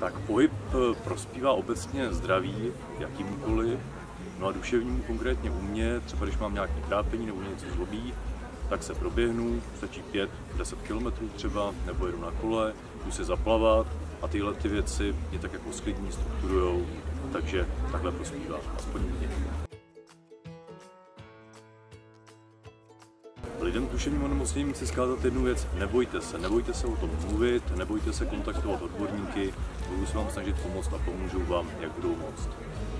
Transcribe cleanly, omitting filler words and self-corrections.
Tak pohyb prospívá obecně zdraví, jakýmkoliv, no a duševnímu konkrétně u mě, třeba když mám nějaké trápení nebo něco zlobí, tak se proběhnu, stačí 5-10 km třeba, nebo jedu na kole, jdu si zaplavat a tyhle ty věci mě tak jako sklidní, strukturujou, takže takhle prospívá, aspoň mě. Lidem s duševním onemocněním chci zkázat jednu věc, nebojte se o tom mluvit, nebojte se kontaktovat odborníky, budu se vám snažit pomoct a pomůžou vám, jak budou moct.